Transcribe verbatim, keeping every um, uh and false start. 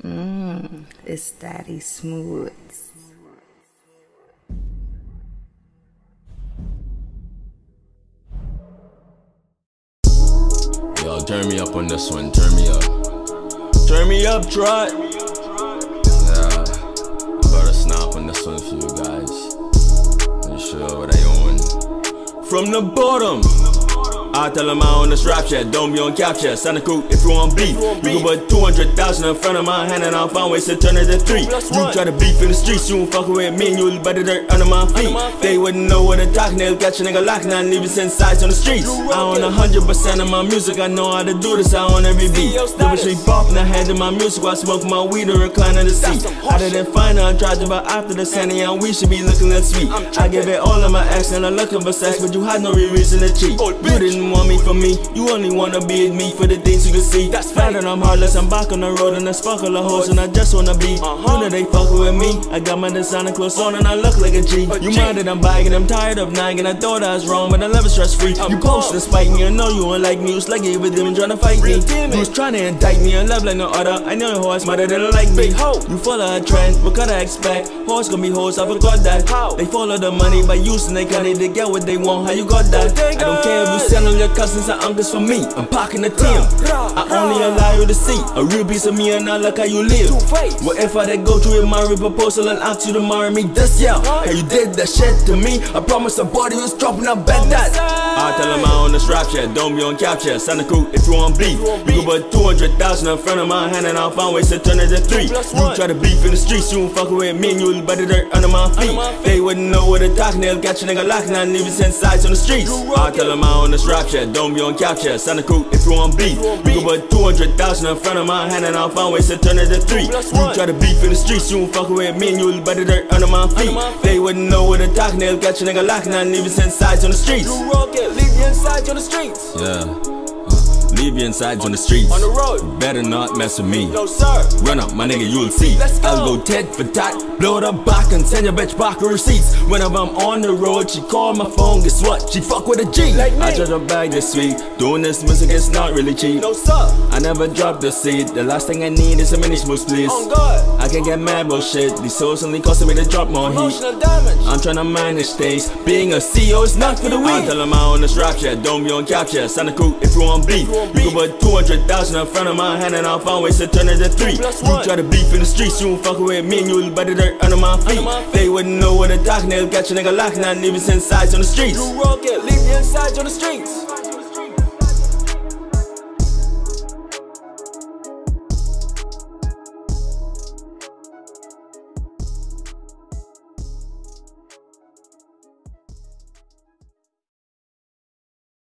Mmm, it's Daddy Smoodz. Yo, turn me up on this one, turn me up. Turn me up, Trot. Yeah, I'm about to snap on this one for you guys. Let me show you what I own. From the bottom, I tell them I own this rap shit, don't be on capture. Santa Cruz, if you want beef, you can put two hundred thousand in front of my hand and I'll find ways to turn it to three. You try to beef in the streets, you won't fuck with me and you'll better dirt under my feet. They wouldn't know what to talk, they'll catch a nigga locking and leave us inside on the streets. I own a hundred percent of my music, I know how to do this, I own every beat. Double street bopping ahead of my music while smoking my weed or reclining the seat. I didn't find her, I tried to, but after the Sandy and we should be looking that sweet. I give it all of my ex and I'm looking for sex, but you had no real reason to cheat. You didn't want me for me, you only wanna be with me for the things you can see. That's fine and I'm heartless, I'm back on the road and I sparkle a hoes and I just wanna be. You know they fucking with me, I got my designer clothes on and I look like a G. You mad that I'm bagging, I'm tired of nagging, I thought I was wrong but I love it stress free. You post and spite me, I know you won't like me, it's like you with them trying to fight me. You was trying to indict me, I love like no other, I know your horse mother didn't like me. You follow a trend, what could I expect? Horse gonna be horse, I forgot that. They follow the money by using they can't they get what they want, how you got that? I don't care if you send all your cousins and uncles for me, I'm packing the team. I only allow you to see a real piece of me and I look how you live. What if I did go through with my proposal and ask you to marry me this year? How you did that shit to me, I promised the body was dropping, I bet that. I tell them I own this rap shit, don't be on capture. Santa Cruz, if you want beef, you can put two hundred thousand in front of my hand and I'll find ways to turn it to three. You try to beef in the streets, you won't fuck with me and you'll better dirt under my feet. They wouldn't know what to talk, they'll catch a nigga locking and leave us inside on the streets. I tell them I own this rap shit, don't be on capture. Santa Cruz, if you want beef, you can put two hundred thousand in front of my hand and I'll find ways to turn it to three. You try to beef in the streets, you won't fuck with me and you'll better dirt under my feet. They wouldn't know what to talk, they'll catch a nigga locking and leave us inside on the streets. Leave you inside on the streets. Yeah. Leave you inside on the streets. On the road. You better not mess with me. No sir. Run up, my nigga, you'll see. Let's go. I'll go tit for tat, blow the back and send your bitch back her receipts. Whenever I'm on the road, she call my phone, guess what? She fuck with a G. Like me. I judge her bag this sweet. Doing this music is not really cheap. No sir. I never drop the seed. The last thing I need is a mini Smoodz, please. On God. I can get mad bullshit. These souls only costing me to drop more heat. Emotional damage. I'm tryna manage things. Being a C E O is not for the weak. I tell them I own this rap shit, don't be on capture. Santa Cruz, if you want beef, you can put two hundred thousand in front of my hand and I'll find ways to turn it to three. You try to beef in the streets, you won't fuck with me and you'll better dirt under my feet. They wouldn't know what to talk, they'll catch a nigga locking and leave us inside on the streets. You rock it, leave you inside on the streets.